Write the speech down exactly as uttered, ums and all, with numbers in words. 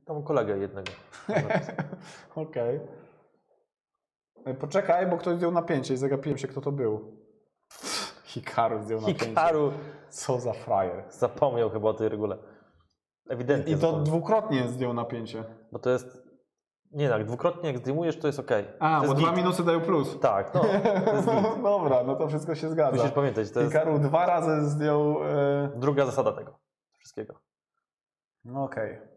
Tam kolegę jednego. Okej. Okay. Poczekaj, bo ktoś zdjął napięcie i zagapiłem się, kto to był. Hikaru zdjął napięcie. Hikaru. Co za frajer. Zapomniał chyba o tej regule. Ewidentnie. I to zapomniał. dwukrotnie zdjął napięcie. Bo to jest... Nie tak, dwukrotnie jak zdejmujesz, to jest ok. A, to bo jest dwa git. minusy dają plus. Tak, no. To jest git. Dobra, no to wszystko się zgadza. Musisz pamiętać, to jest Hikaru dwa razy zdjął... E... druga zasada tego wszystkiego. No okej. Okay.